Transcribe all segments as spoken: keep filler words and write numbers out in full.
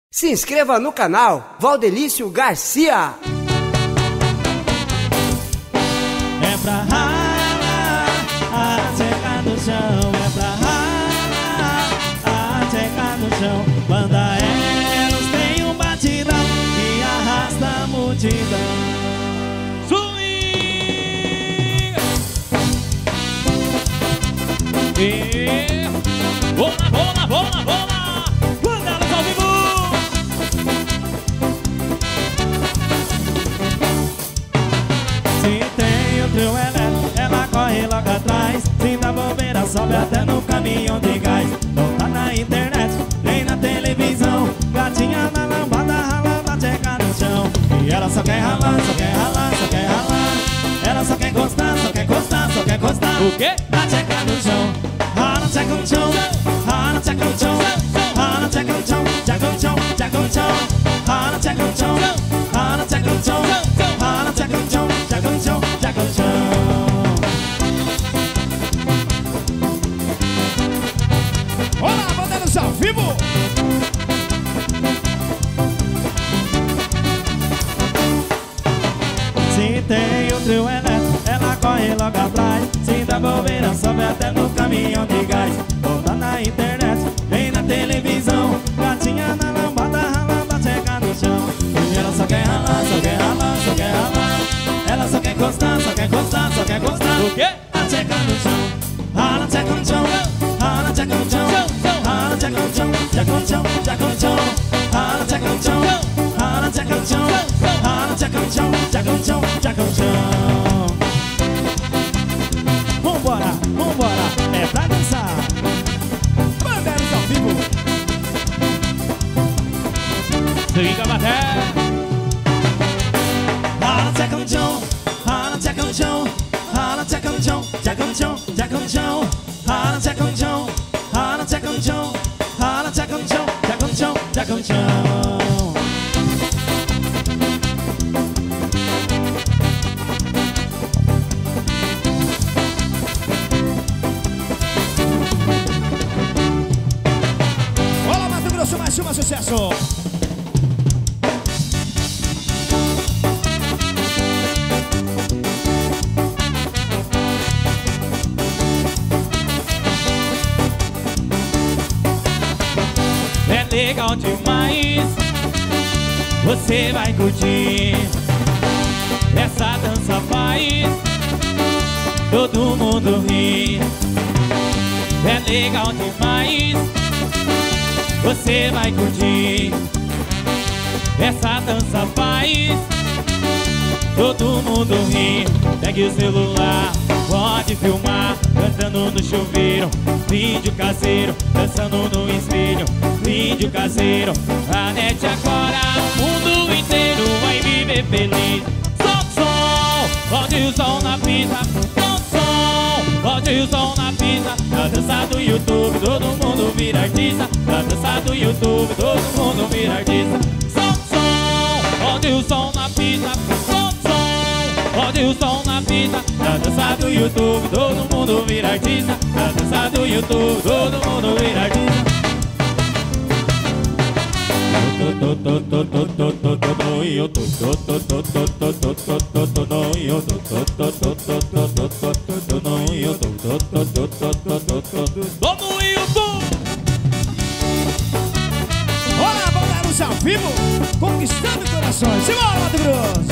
Se inscreva no canal Valdelício Garcia. É pra ralar, até no chão. É pra ralar, até no chão. Banda Eros tem um batidão que arrasta a multidão. Swing! E... Bola, bola, bola, bola! Banda Eros ao vivo! Se tem o trio elétrico, ela corre logo atrás. Se dá bobeira, sobe até no caminhão de gás. Não tá na internet, nem na televisão. Gatinha na lambada, ralando a chegar no chão. E ela só quer ralar, só quer ralar, só quer ralar. Ela só quer gostar, só quer gostar, só quer gostar. O quê? A chegar no chão. Rala, checa no chão. Rala, checa no chão. Rala, checa no chão. Checa no chão, checa no chão. Rala, checa no chão. Rala, checa no chão. Rala, checa no chão. Checa no chão, checa no chão. Olá, Bandeiros ao vivo! Se tem o trio elétrico, ela corre logo atrás. Se dá bobeira, sobe até no caminhão de gás. Não tá na internet, nem na televisão. Gatinha na lambada, ralando a chegar no chão. E ela só quer ralar, só quer ralar, só quer ralar. Ela só quer gostar, só quer gostar, só quer gostar. O quê? A chegar no chão. Rala, checa no chão. Rala, checa no chão. Rala, checa no chão. Checa no chão, checa no chão. Rala, checa no chão. Rala, checa no chão. Rala, checa no chão. Checa no chão, checa no chão. Vambora, vambora, é pra dançar. Bandeiros ao vivo. Liga a bateria. Rala, checa no chão. Rala, checa no chão. Rala, checa no chão. Checa no chão, checa no chão. Rala, checa no chão. Rala, checa no chão. Rala, checa no chão. Checa no chão, checa no chão. Olá, Mato Grosso, mais uma sucesso. É legal demais, você vai curtir. Essa dança faz todo mundo rir. É legal demais, você vai curtir. Essa dança faz todo mundo rir. Pegue o celular, pode filmar, cantando no chuveiro. Vídeo caseiro, dançando no espelho. Vídeo caseiro, a net agora, o mundo inteiro vai viver feliz. Som, som, pode o som na pista. Som, som, pode o som na pista. Na dança do YouTube, todo mundo vira artista. Na dança do YouTube, todo mundo vira artista. Som, som, pode o som na pista. Som, som, pode o som na pista. Na dança do YouTube, todo mundo vira artista. Na dança do YouTube, todo mundo vira artista. Vamos no YouTube! Olá, Bandeiros ao vivo, conquistando corações. Simbora, Mato Grosso!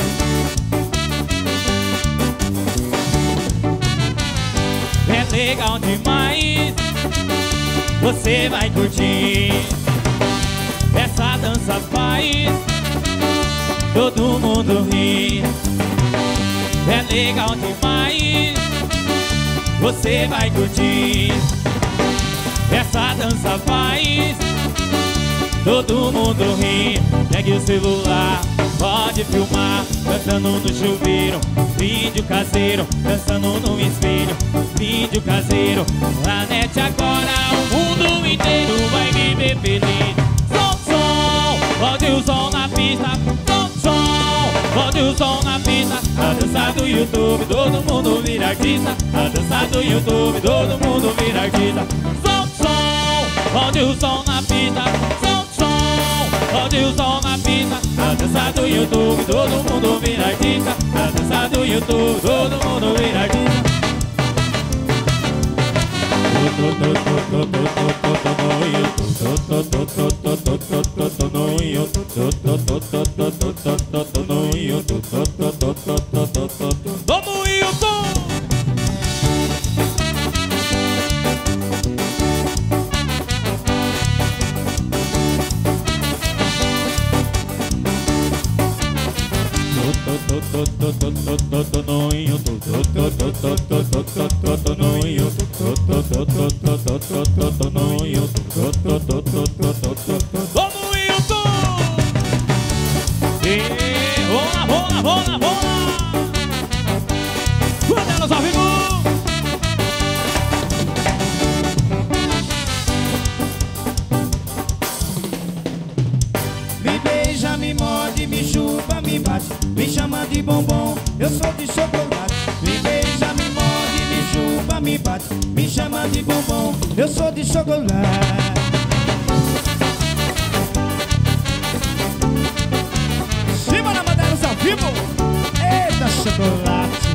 É legal demais, você vai curtir. Essa dança faz todo mundo rir. É legal demais, você vai curtir. Essa dança faz todo mundo rir. Pegue o celular, pode filmar, cantando no chuveiro. Vídeo caseiro, dançando no espelho. Vídeo caseiro, a net agora, o mundo inteiro vai viver feliz. Pode o som na pista, som, som, pode o som na pista. A dança do YouTube, todo mundo vira artista. A dança do YouTube, todo mundo vira artista. Som, som, pode o som na pista. Som, som, Acende o som na pista, a dança do YouTube, todo mundo vira artista. A dança do YouTube, todo mundo vira artista. Vamos, Hilton! Vamos, Hilton! E rola, rola, rola, rola! Panelas ao vivo! Me beija, me morde, me chupa, me bate, me chama de bombom, eu sou de chocolate. Me beija, me morde, me chupa, me bate, me chama de bombom, eu sou de chocolate. Cima na Madeiros ao vivo! Eita, chocolate!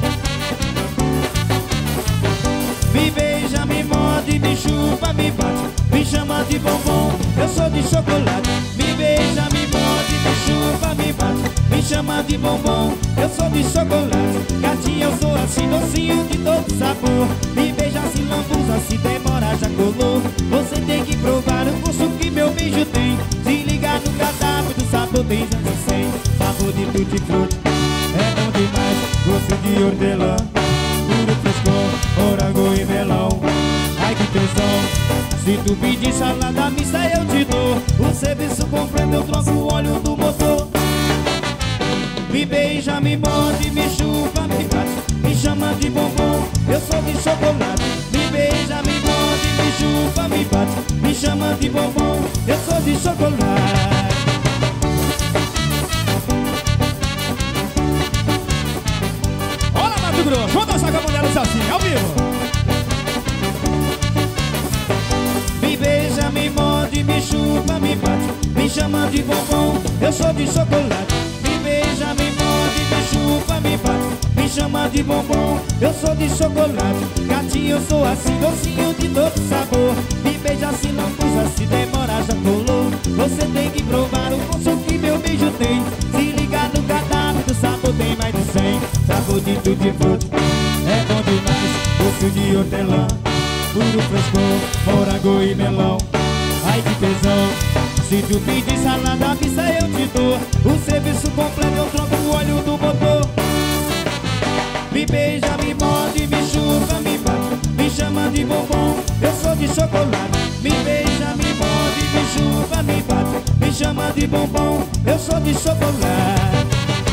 Me beija, me morde, me chupa, me bate, me chama de bombom, eu sou de chocolate. Me beija, me morde, me chupa, me bate, me chama de bombom, eu sou de chocolate. Gatinha, eu sou assim, docinho de todo sabor. Me beija assim, lambuza, se demora já colou. Você tem que provar o gosto que meu beijo tem. Se ligar no cardápio do sabor tem zero cem. Sabor de tutti-frutti, é bom demais. Gosto de hortelã, puro frescor, morango e melão. Ai que tesão! Se tu pedir salada mista eu te dou. O serviço completo eu troco o óleo do motor. Me beija, me morde, me chupa, me bate, me chama de bombom, eu sou de chocolate. Me beija, me morde, me chupa, me bate, me chama de bombom, eu sou de chocolate. Olha, Mato Grosso, vamos dançar com a mulher assim, ao vivo. Me beija, me morde, me chupa, me bate, me chama de bombom, eu sou de chocolate. Me beija, me morde, me chupa, me bate, me chama de bombom, eu sou de chocolate. Gatinho, eu sou assim, docinho de todo sabor. Me beija assim, lambuza, se demora já colou. Você tem que provar o gosto que meu beijo tem. Se ligar no cardápio do sabor tem mais de cem. Sabor de tutti-frutti, é bom demais. Gosto de hortelã, puro frescor, morango e melão. Ai que tesão! Se tu pedir salada mista eu te dou. O serviço completo eu troco o óleo do motor. Me beija, me morde, me chupa, me bate, me chama de bombom, eu sou de chocolate. Me beija, me morde, me chupa, me bate, me chama de bombom, eu sou de chocolate.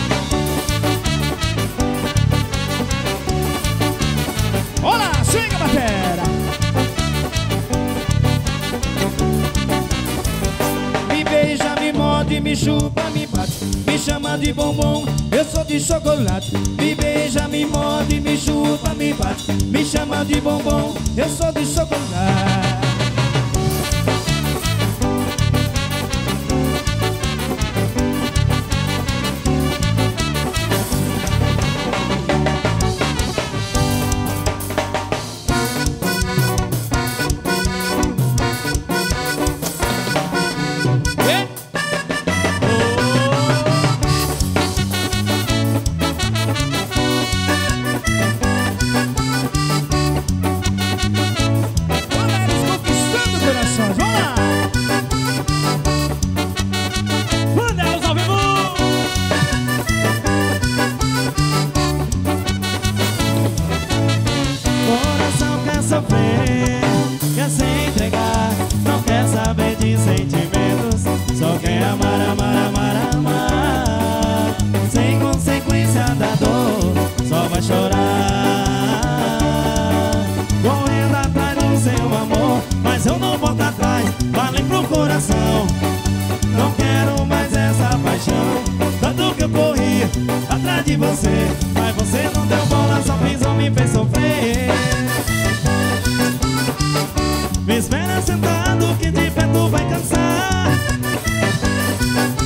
Olá, swing a batera! Me beija, me morde, me chupa, me bate, me chama de bombom, eu sou de chocolate. Me beija, me morde, me chupa, me bate, me chama de bombom, eu sou de chocolate. De você, mas você não deu bola, só fez ou me fez sofrer. Me espera sentado que de pé tu vai cansar.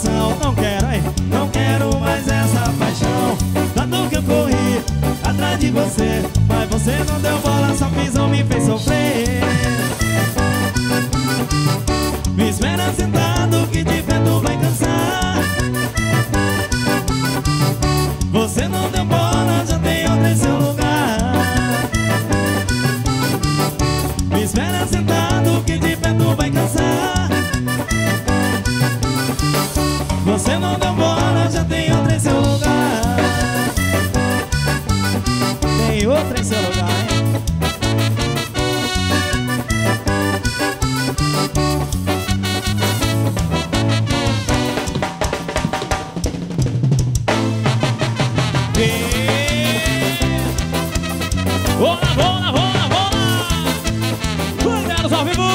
coração. Não quero, hein? Não quero mais essa paixão. Tanto que eu corri atrás de você, mas você não deu bola, só pisou, me fez sofrer. Me espera sentado que de pé tu vai cansar. Você não deu bola, já tem outra em seu lugar. Me espera sentado que de pé tu vai cansar. Você não deu bola, já tem outra em seu lugar. Tem outra em seu lugar, hein? Bola, bola, bola, bola! Cuidados ao vivo!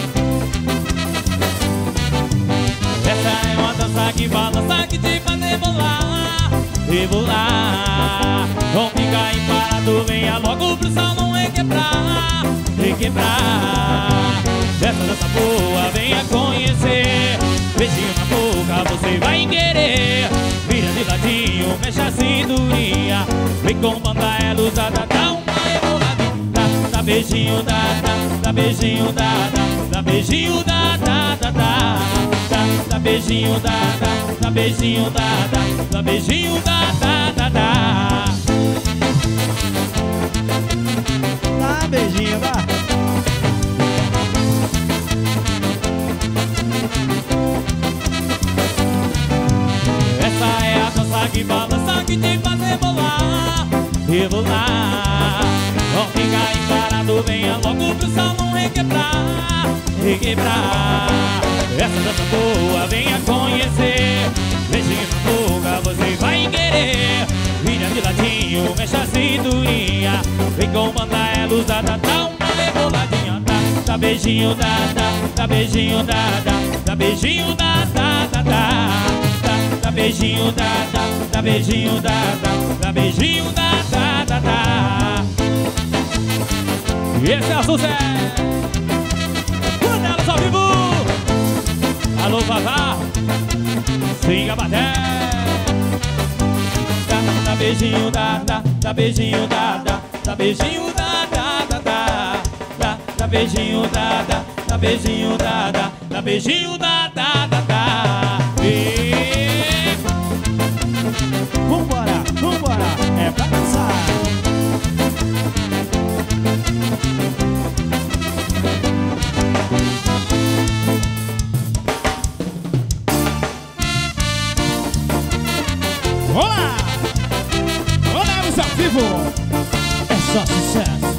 Essa é uma dança que balança, que te faz rebolar, rebolar. Não fica parado, venha logo pro salão requebrar, requebrar. Essa dança boa, venha conhecer. Beijinho na boca, você vai querer. Vira de ladinho, mexe a cinturinha. Vem com banda, é luzada, dá uma reboladinha. Dá, dá beijinho, dá, dá, dá beijinho, dá, dá, dá beijinho, dá, dá, dá, dá. Dá, dá beijinho, dá, dá, dá beijinho, dá, dá, dá beijinho, dá, dá, dá, dá. Dá beijinho, dá. Essa é a dança que balança, que te faz rebolar, rebolar. Não fica parado, venha logo pro salão requebrar, requebrar. Essa dança boa, venha conhecer. Beijinho na boca, você vai querer. Vira de ladinho, mexe a cinturinha. Vem com banda, é luzada, dá uma reboladinha. Dá, dá beijinho, dá, dá, dá beijinho, dá, dá, dá beijinho, dá, dá, dá, dá. Dá beijinho, dá, dá, dá beijinho, dá, dá, dá beijinho, dá, dá, dá, dá. E esse é o sucesso! Panelas ao vivo! Alô, Vavá! Singa bater! Dá, dá beijinho, dá, dá, dá beijinho, dá, dá, dá beijinho, dá, dá, dá, dá. Dá, dá beijinho, dá, dá, dá beijinho, dá, dá, dá beijinho, dá, dá, dá, dá. E... Vambora, vambora, é pra dançar. Olá! Olá, os ao vivo! É só sucesso!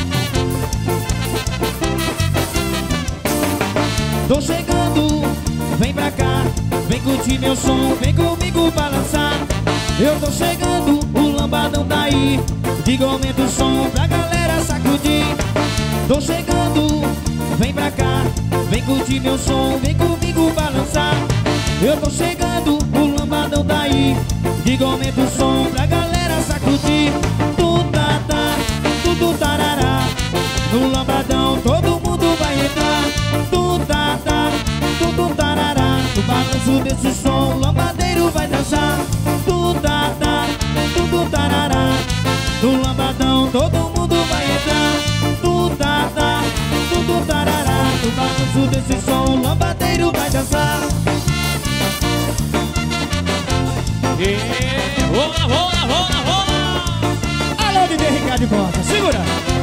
Tô chegando, vem pra cá, vem curtir meu som, vem comigo balançar. Eu tô chegando, o lambadão tá aí, diga aumenta o som pra galera sacudir. Tô chegando, vem pra cá, vem curtir meu som, vem comigo balançar. Eu tô chegando, o lambadão tá aí, diga aumenta o som pra galera sacudir. Tu tá, tá, tu, tu tarará, no lambadão todo mundo vai entrar. Tu tá, tá, tu, tu tarará, no balanço desse som o lambadeiro vai dançar. Tu tá, tá, tu, tu tarará, no lambadão todo mundo vai entrar. Tu tá, tá, tu, tu tarará, no balanço desse som o lambadeiro vai dançar. E... Rola, rola, rola, rola! Alô, D J Ricardo Costa, segura!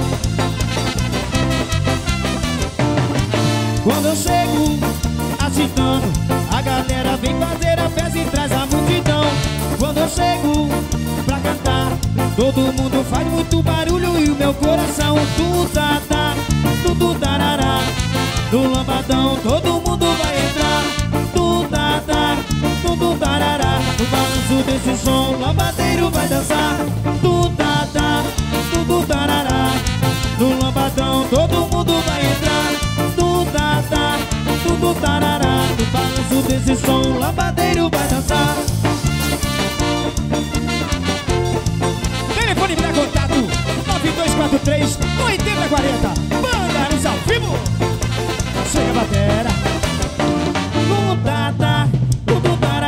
Quando eu chego agitando, a galera vem fazer a festa e traz a multidão. Quando eu chego pra cantar, todo mundo faz muito barulho e o meu coração tu tá, tá, tu, tu tarará. No lambadão todo mundo vai entrar. Tu tá, tá, tu, tu tarará. No balanço desse som o lambadeiro vai dançar. Tu tá, tá, tu, tu tarará. No lambadão todo mundo vai entrar. Tu tá, tá, tu, tu tarará. No balanço desse som o lambadeiro vai dançar. Telefone pra contato nove dois quatro três, oito zero quatro zero. Bandares ao vivo. Chega a batera. Tu tá, tá, tu, tu tarará.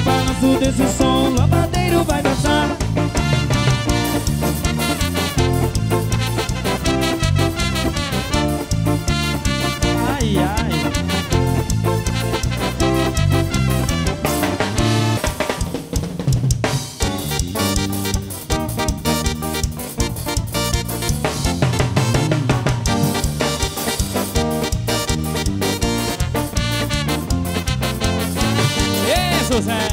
balanço desse som, lavadeiro vai dançar. Ai, ai. Zé.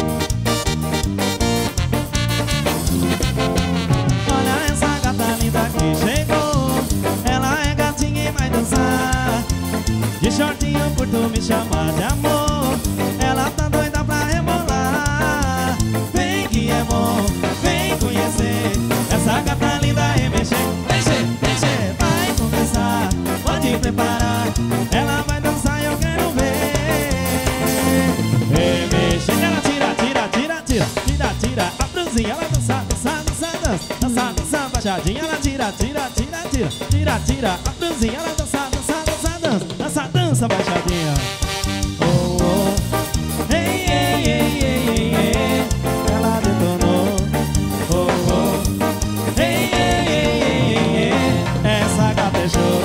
Olha essa gata linda que chegou. Ela é gatinha e vai dançar. De shortinho curto me chama de amor. Ela tá doida pra rebolar. Vem que é bom, vem conhecer. Essa gata linda é mexer, mexer, mexer. Vai começar, pode preparar. Ela vai dançar e eu quero ver. Ela tira, tira, tira, tira, tira, tira a blusinha, ela dança, dança, dança, dança, dança, dança, baixadinha, ela tira, tira, tira, tira, tira, tira a blusinha, ela dança, dança, dança, dança, dança, dança, baixadinha. Oh, oh, ei, ei, ei, ei, ei, ei, ela detonou. Oh, oh, ei, ei, ei, ei, ei, ei, essa gata é show.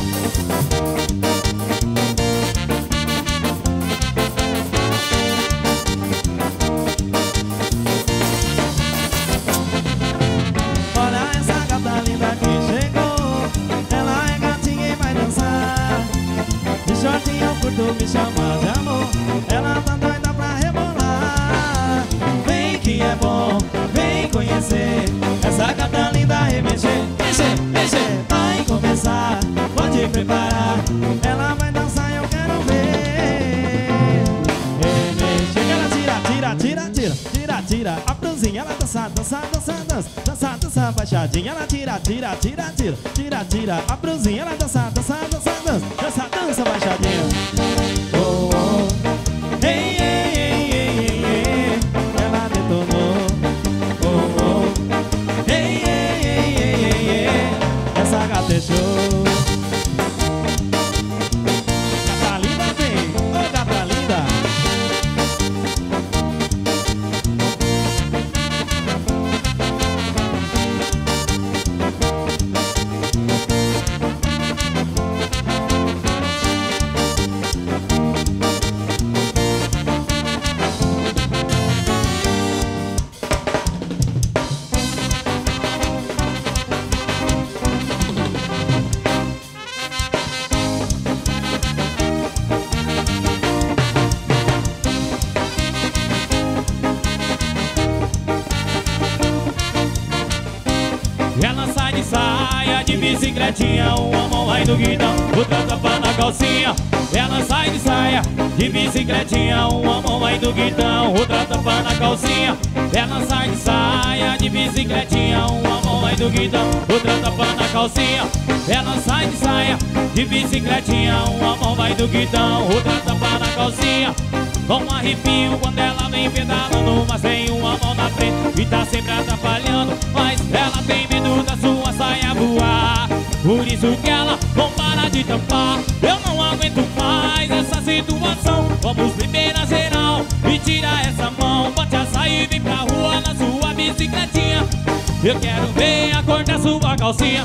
Curto me chama de amor. Ela tá doida pra rebolar. Vem que é bom, vem conhecer. Essa gata linda é mexer, mexer, mexer. Vai começar, pode preparar. Ela vai dançar e eu quero ver. É mexer, ela tira, tira, tira, tira, tira, tira a blusinha, ela dança, dança, dança, dança, dança, dança, baixadinha, ela tira, tira, tira, tira, tira, tira a blusinha, ela dança, dança, dança, dança, dança, dança, baixadinha. Oh, oh, ei, ei, ei, ei, ei, ei, ela detonou. Oh, oh, ei, ei, ei, ei, ei, ei, essa gata é show. Gata linda vem, ô gata linda. Ela sai de saia, de bicicletinha, uma mão vai no guidão, outra tapa na calcinha. Ela sai de saia, de bicicletinha, uma mão vai no guidão, outra tapa na calcinha. Ela sai de saia, de bicicletinha, uma mão vai no guidão, outra tapa na calcinha. Ela sai de saia, de bicicletinha, uma mão vai no guidão, outra tapa na calcinha. Com um arrepio quando ela vem pedalando, mas tem uma mão na frente e tá sempre atrapalhando. Mas ela tem medo da sua saia voar, por isso que ela não para de tampar. Eu não aguento mais essa situação. Vamos primeiro a geral e tira essa mão. Bote a saia e vem pra rua na sua bicicletinha. Eu quero ver a cor da sua calcinha.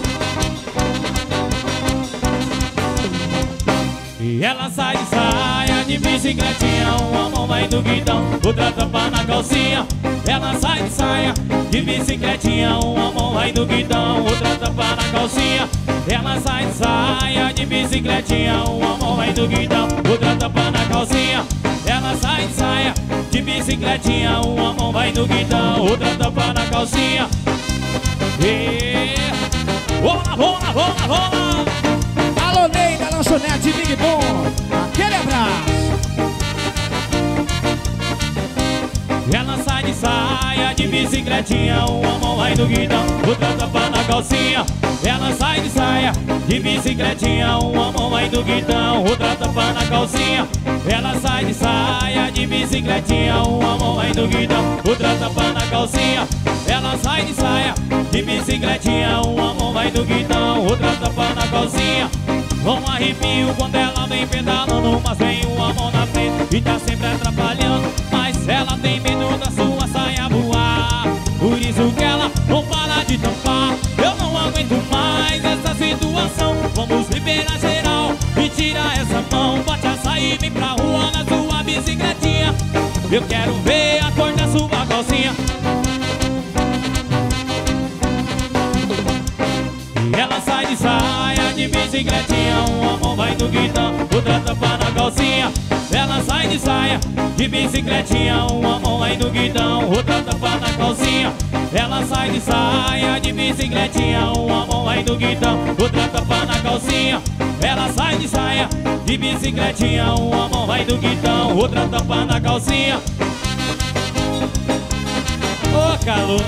E ela sai de saia, de bicicletinha, uma mão vai no guidão, outra tampa na calcinha. Ela sai de saia, de bicicletinha, uma mão vai no guidão, outra tampa na calcinha. Ela sai de saia, de bicicletinha, uma mão vai no guidão, outra tampa na calcinha. Ela sai de saia, de bicicletinha, uma mão vai no guidão, outra tampa na calcinha. E... Vamos lá, vamos lá, vamos lá, vamos lá! Alô, Ney da Lanchonete Big Bom, aquele abraço. Ela sai de saia, de bicicletinha, uma mão vai no guidão, outra tapa na calcinha. Ela sai de saia, de bicicletinha, uma mão vai no guidão, outra tapa na calcinha. Ela sai de saia, de bicicletinha, uma mão vai no guidão, outra tapa na calcinha. Ela sai de saia, de bicicletinha, uma mão vai no guidão, outra tapa na calcinha. Com um arrepio quando ela vem pedalando, mas vem uma mão na frente e tá sempre atrapalhando. Mas ela tem medo da sua saia voar. Por isso que ela não para de tampar. Eu não aguento mais essa situação. Vamos liberar geral e tirar essa mão. Bate a sair e vem pra rua na sua bicicletinha. Eu quero ver a cor da sua calcinha. E ela sai de saia de bicicletinha. Uma mão vai no guidão, outra tampa na calcinha. Ela sai de saia de bicicletinha. Uma mão vai no guidão, outra tampa na calcinha. Ela sai de saia de bicicletinha. Uma mão vai no guidão, outra tampa na calcinha. Ela sai de saia de bicicletinha. Uma mão vai no guidão, outra tampa na calcinha. Ô, oh, calor.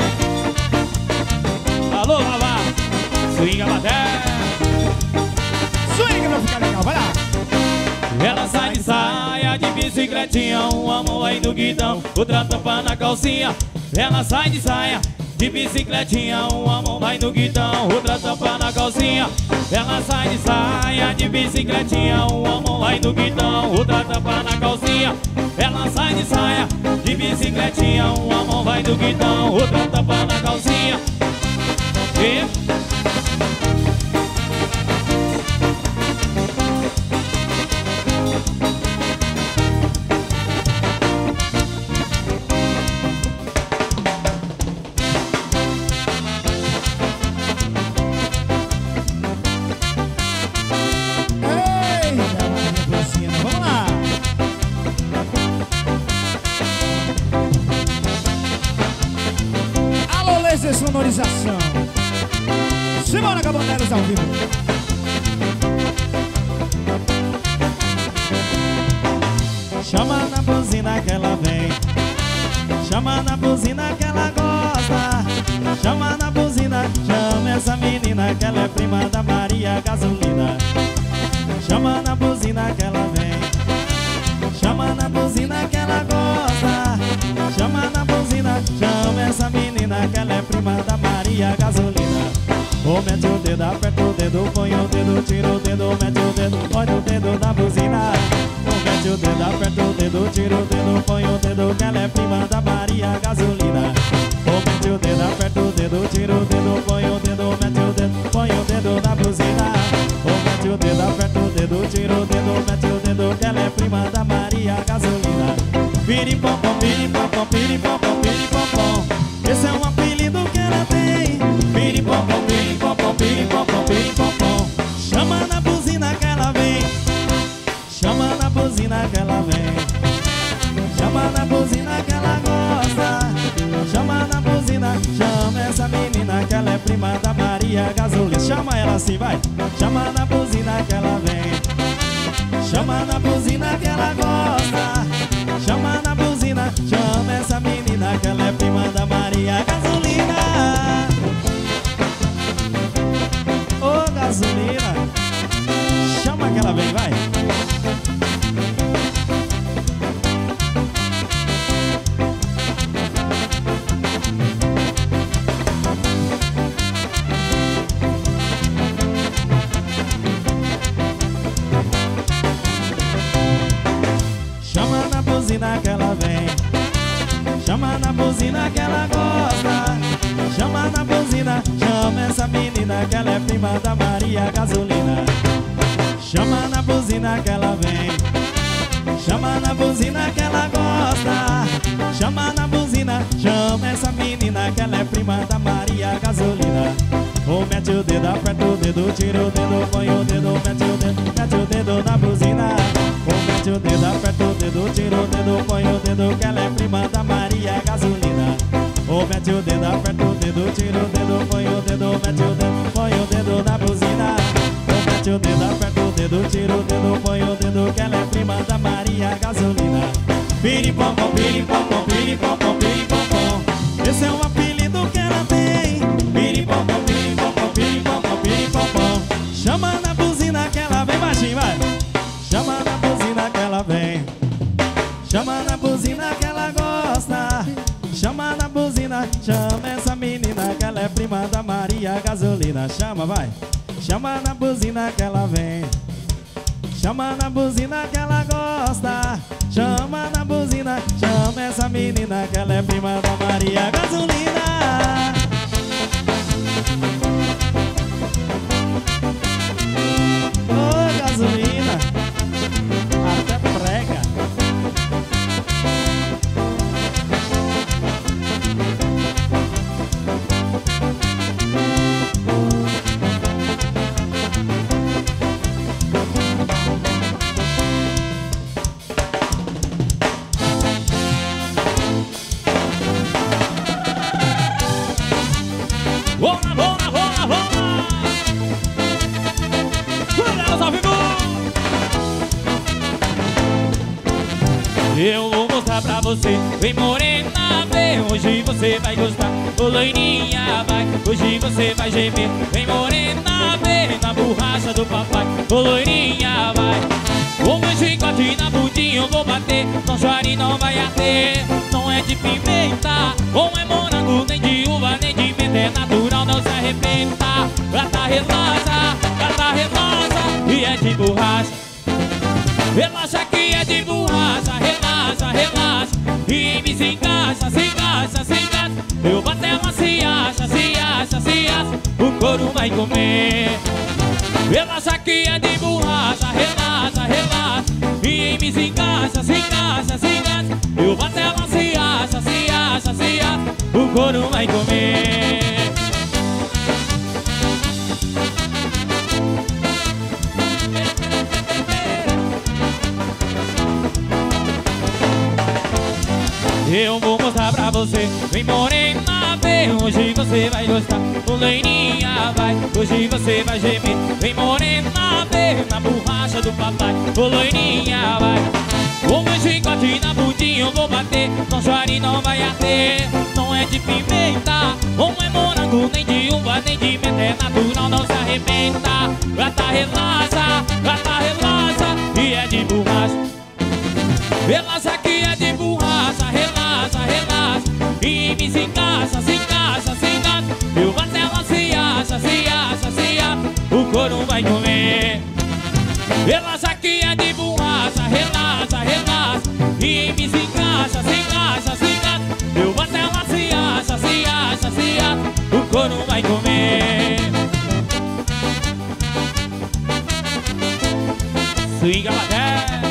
Alô, Vavá. Swinga bater. Swinga pra ficar legal, vai lá. Ela sai de saia de bicicletinha. Uma mão aí no guidão, outra tampa na calcinha. Ela sai de saia de bicicletinha. Uma mão vai no guidão, outra tampa na calcinha. Ela sai de saia de bicicletinha. Uma mão vai no guidão, outra tampa na calcinha. Ela sai de saia de bicicletinha. Uma mão vai no guidão, outra tampa na calcinha. E... sonorização. Simona Caboteiros ao vivo. Chama na buzina que ela vem. Chama na buzina que ela gosta. Chama na buzina, chama essa menina que ela é prima da Maria Gasolina. Chama na buzina que ela vem. Chama na buzina que ela gosta. Chama na buzina, chama essa menina que ela é prima da Maria Gasolina. Ou mete o dedo, aperta o dedo, põe o dedo, tira o dedo, mete o dedo, põe o dedo na buzina. Ou mete o dedo, aperta o dedo, tira o dedo, põe o dedo, que ela é prima da Maria Gasolina. Ou mete o dedo, aperta o dedo, tira o dedo, põe o dedo, mete o dedo, põe o dedo na buzina. Ou mete o dedo, aperta o dedo, tira o dedo, mete o dedo, que ela é prima da Maria Gasolina. Piripompom, piripompom, piripompom, piripompom. Esse é um apelido que ela tem. Piripompom, piripompom, piripompom, piripompom. Chama na buzina que ela vem. Chama na buzina que ela vem. Chama na buzina que ela gosta. Chama na buzina, chama essa menina que ela é prima da Maria Gasolina. Chama ela assim, vai. Chama na buzina que ela vem. Chama na buzina que ela gosta. Chama na buzina, chama essa menina que ela é prima da Maria Gasolina. Ô, oh, gasolina, chama que ela vem, vai. Chama na buzina que ela vem. Chama na buzina que ela gosta. Chama na buzina, chama essa menina que ela é prima da Maria Gasolina. Chama na buzina que ela vem. Chama na buzina que ela gosta. Chama na buzina, chama essa menina que ela é prima da Maria Gasolina. Ou mete o dedo, aperta o dedo, tira o dedo, põe o dedo, mete o dedo, mete o dedo na buzina. Ou mete o dedo, aperta o dedo, tira o dedo, põe o dedo, que ela é prima da Maria Gasolina. Ou mete o dedo, aperta o dedo, tira o dedo, põe o dedo, mete o dedo, põe o dedo na buzina. Ou mete o dedo, aperta o dedo, tira o dedo, põe o dedo, que ela é prima da Maria Gasolina. Piripompom, piripompom, piripompom, piripompom. Esse é um apelido que ela tem. Piripompom, piripompom, piripompom, piripompom. Chama na buzina que ela vem, baixinho, vai. Chama na buzina que ela vem. Chama na buzina que ela gosta. Chama na buzina, chama essa menina que ela é prima da Maria Gasolina. Chama, vai. Chama na buzina que ela vem. Chama na buzina que ela gosta. Chama na na buzina, chama essa menina que ela é prima da Maria Gasolina. Ô, oh, gasolina, até prega. Vamos lá, vamos lá, vamos lá, vamos lá. Cuidado, ao vivo. Eu vou mostrar pra você. Vem morena, vem, hoje você vai gostar. Ô loirinha, vai, hoje você vai gemer. Vem morena, vem, na borracha do papai. Ô loirinha, vai. O meu chicote na bundinha eu vou bater. Não chore, não vai ater. Não é de pimenta, ou é morango, nem de uva, nem de menta. É natural, não se arrebenta. Gata relaxa, gata relaxa. E é de borracha. Relaxa que é de borracha. Relaxa, relaxa. E me se encaixa, se encaixa, se encaixa. Eu bato ela, se acha, se acha, se acha. O couro vai comer. Relaxa que é de borracha. Relaxa, relaxa. E me se encaixa, se encaixa, se encaixa. Eu bato ela, se acha, se acha, se acha. O couro vai comer. Eu vou mostrar pra você. Vem morena, vem, hoje você vai gostar. Ô loirinha, vai, hoje você vai gemer. Vem morena, vem, na borracha do papai. Ô loirinha, vai. O meu chicote na bundinha eu vou bater. Não chore, não vai ater. Não é de pimenta, ou é morango, nem de uva, nem de menta. É natural, não se arrebenta. Gata relaxa, gata relaxa. E é de borracha. Relaxa que é de borracha. Relaxa, relaxa. E me se encaixa, se encaixa, se encaixa. Eu bato ela, se acha, se acha, se acha. O couro vai comer. Relaxa que é de borracha. Relaxa, relaxa. E me se encaixa, se encaixa, se encaixa. Eu bato ela, se acha, se acha, se acha. O couro vai comer. Swinga bater.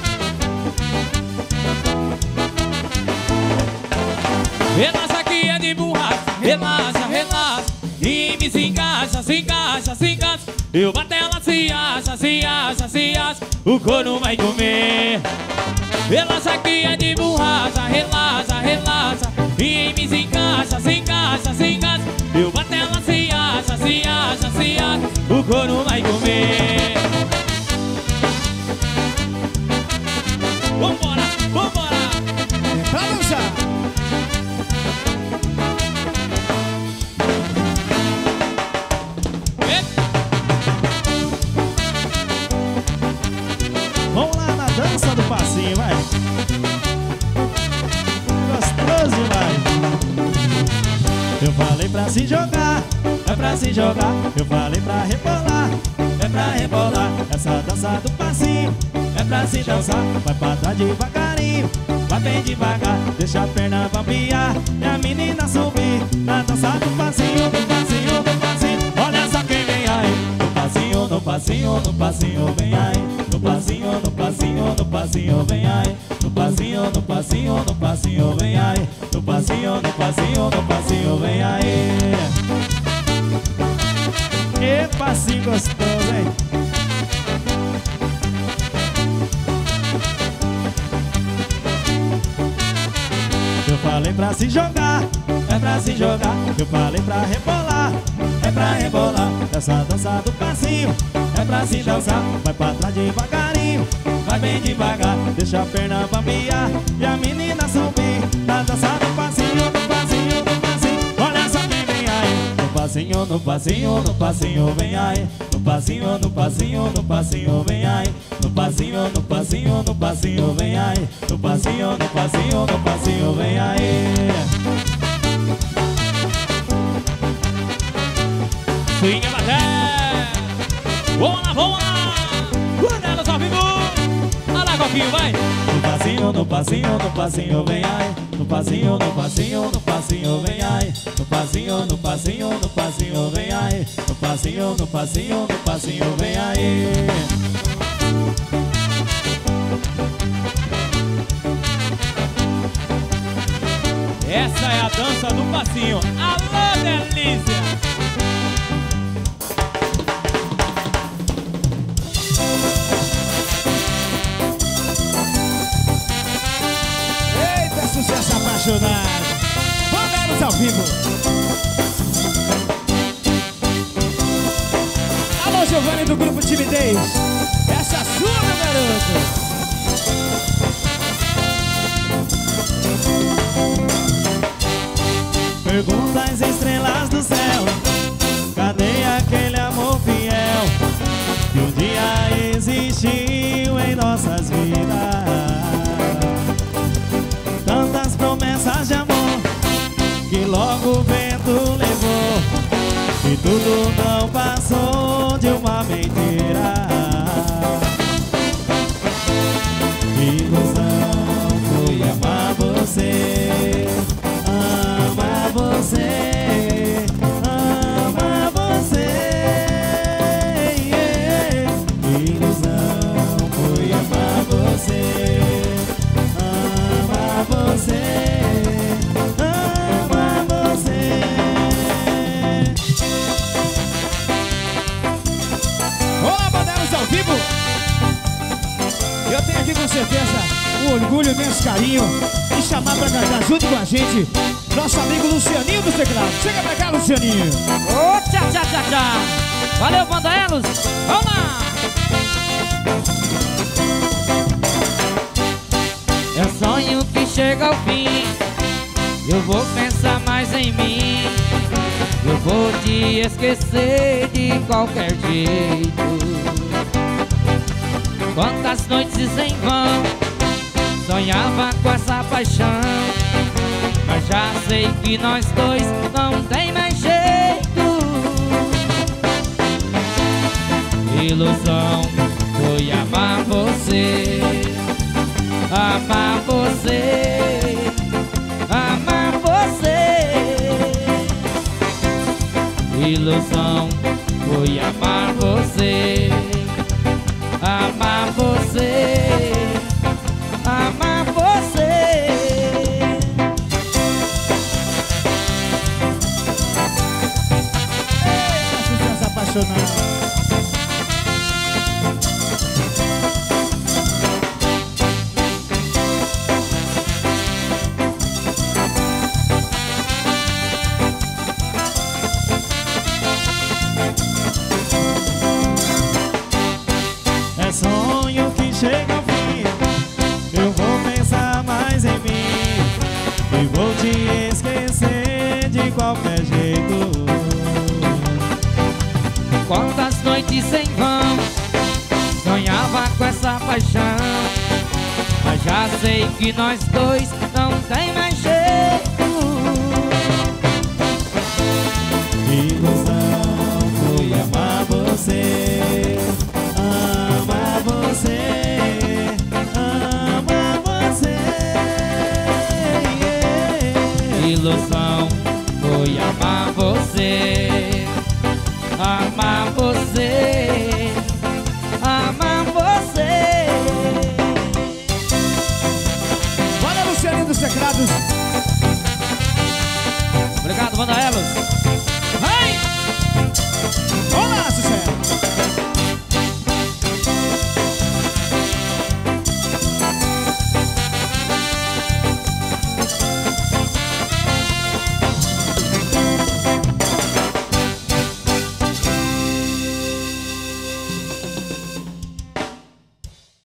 Relaxa que é de borracha. Relaxa, relaxa. E me se encaixa, se encaixa, se encaixa. Eu bato ela, se acha, se acha, se acha. O couro vai comer. Relaxa que é de borracha. Relaxa, relaxa. E me se encaixa, se encaixa, se encaixa. Eu bato ela, se acha, se acha, se acha. O couro vai comer. Vambora, vambora. É pra dançar. Vamos lá na dança do passinho, vai. Gostoso demais. Eu falei pra se jogar, é pra se jogar. Eu falei pra rebolar, é pra rebolar. Essa dança do passinho é pra se dançar. Vai pra trás devagarinho, vai bem devagar. Deixa a perna bambear e a menina subir. Na dança do passinho, do passinho, do passinho. Olha só quem vem aí. No passinho, no passinho, no passinho vem aí. No passinho, no passinho, no passinho vem aí. No passinho, no passinho, no passinho vem aí. No passinho, no passinho, no passinho vem aí. Que passinho gostoso, hein? Eu falei pra se jogar, é pra se jogar. Eu falei pra rebolar, é pra rebolar. Essa dança do passinho é pra se dançar. Vai pra trás devagarinho, vai bem devagar. Deixa a perna bambear e a menina subir. Na dança do passinho, do passinho, do passinho. Olha só quem vem aí. No passinho, no passinho, no passinho vem aí. No passinho, no passinho, no passinho vem aí. No passinho, no passinho, no passinho vem aí. No passinho, no passinho, no passinho vem aí. Swinga bater. Vamos lá, vamos lá. Guardados ao vivo. Alagoas. pouquinho, vai. No passinho, no passinho, no passinho, vem aí. No passinho, no passinho, no passinho, vem aí. No passinho, no passinho, no passinho, vem aí. No passinho, no passinho, no passinho, vem aí. Essa é a dança do passinho. Alô, delícia! Eita, sucesso apaixonado. Bandeiros ao vivo. Alô, Giovanni do grupo Timidez. Essa é a sua, meu garoto. Pergunta às estrelas do céu, cadê aquele amor fiel que um dia existiu em nossas vidas? Tantas promessas de amor que logo o vento levou, e tudo não passou de uma mentira. Ilusão foi amar você, amar você, amar você, yeah. Ilusão foi amar você, amar você, amar você. Olá, bandeiros ao vivo. Eu tenho aqui com certeza o orgulho, imenso carinho de chamar pra cantar junto com a gente nosso amigo Lucianinho do teclado. Chega pra cá, Lucianinho. Ô, tchá, tchá, tchá, tchá. Valeu, bandeiros. Vamos lá. É sonho que chega ao fim. Eu vou pensar mais em mim. Eu vou te esquecer de qualquer jeito. Quantas noites em vão sonhava com essa paixão, mas já sei que nós dois não tem mais jeito. Ilusão foi amar você, amar você, amar você. Ilusão foi amar você, amar você, amar você. Eita, sucesso apaixonado. É sonho que chega ao fim. Eu vou pensar mais em mim e vou te esquecer de qualquer jeito. Quantas noites em vão sonhava com essa paixão, mas já sei que nós dois não tem mais